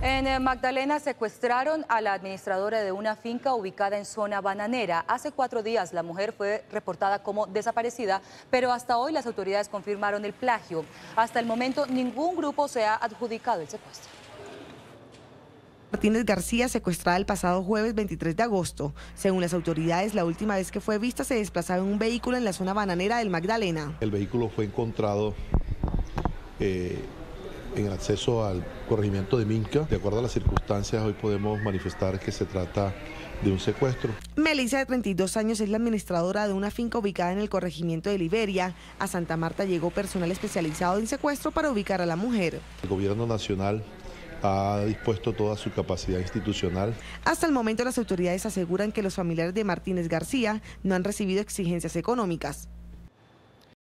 En Magdalena secuestraron a la administradora de una finca ubicada en zona bananera. Hace 4 días la mujer fue reportada como desaparecida, pero hasta hoy las autoridades confirmaron el plagio. Hasta el momento ningún grupo se ha adjudicado el secuestro. Martínez García, secuestrada el pasado jueves 23 de agosto. Según las autoridades, la última vez que fue vista se desplazaba en un vehículo en la zona bananera del Magdalena. El vehículo fue encontrado en el acceso al corregimiento de Minca. De acuerdo a las circunstancias, hoy podemos manifestar que se trata de un secuestro. Melissa, de 32 años, es la administradora de una finca ubicada en el corregimiento de Liberia. A Santa Marta llegó personal especializado en secuestro para ubicar a la mujer. El gobierno nacional ha dispuesto toda su capacidad institucional. Hasta el momento las autoridades aseguran que los familiares de Martínez García no han recibido exigencias económicas.